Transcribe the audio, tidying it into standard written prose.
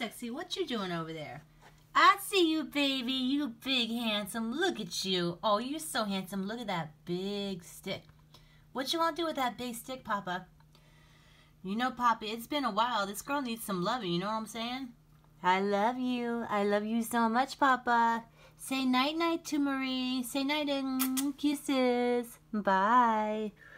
sexy. What you doing over there? I see you, baby. You big handsome. Look at you. Oh, you're so handsome. Look at that big stick. What you want to do with that big stick, Papa? You know, Papa, it's been a while. This girl needs some loving. You know what I'm saying? I love you. I love you so much, Papa. Say night-night to Marie. Say night and kisses. Bye.